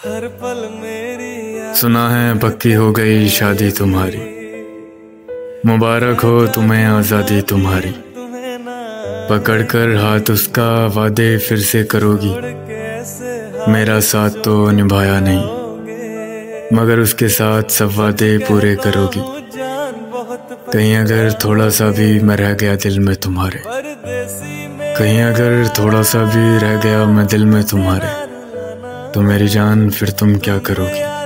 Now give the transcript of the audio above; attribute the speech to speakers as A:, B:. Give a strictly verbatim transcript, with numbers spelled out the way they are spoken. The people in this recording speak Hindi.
A: हर पल मेरी याद।
B: सुना है पक्की हो गई शादी तुम्हारी, मुबारक हो तुम्हें आज़ादी तुम्हारी। पकड़कर हाथ उसका वादे फिर से करोगी, मेरा साथ तो निभाया नहीं मगर उसके साथ सब वादे पूरे करोगी। कहीं अगर थोड़ा सा भी मैं रह गया दिल में तुम्हारे, कहीं अगर थोड़ा सा भी रह गया मैं दिल में तुम्हारे, तो मेरी जान फिर तुम क्या करोगी।